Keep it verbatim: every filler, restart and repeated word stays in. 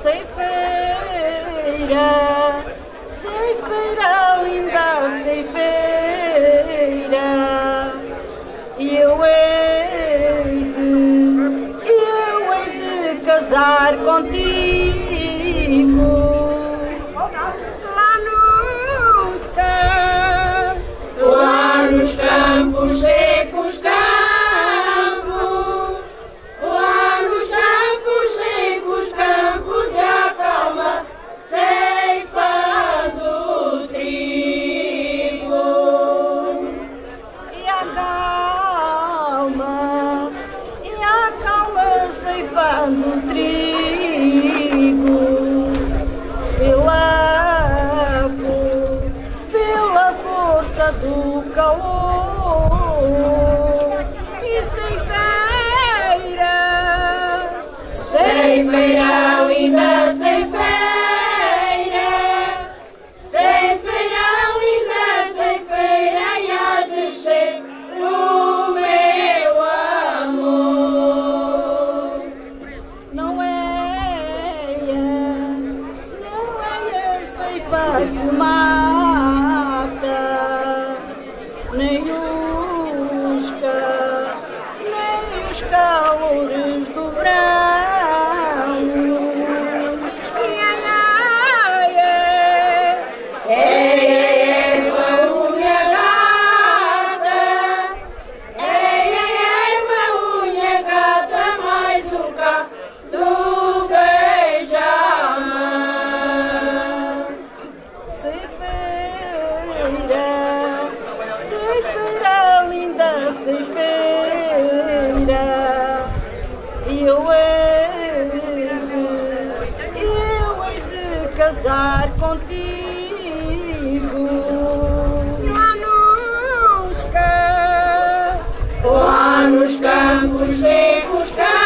ceifeira, ceifeira, linda ceifeira, e eu hei de, eu hei de casar contigo lá nos campos, lá nos campos secos, campos. Ceifando trigo pela, pela força do calor. E ceifeira, ceifeira, linda ceifeira, ceifeira, linda ceifeira, e há de ser o meu amor. Não é, não é a ceifa que mata, nem os, nem os calores do verão. É, é, erva unha gata, é, erva unha gata, mais um cá do beijamar. Ceifeira, ceifeira, linda ceifeira, e eu hei de, eu hei de casar contigo lá nos campos, lá nos campos secos.